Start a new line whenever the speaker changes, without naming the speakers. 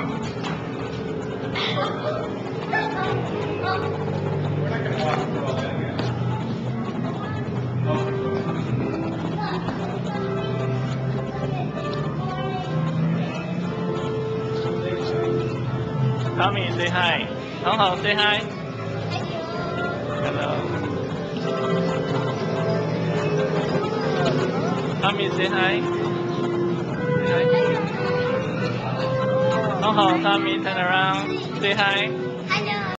Tommy, say hi. Hong Hong, say hi. Hello. Tommy, say hi. Say hi. Hong Hong, Tommy, turn around. Say hi.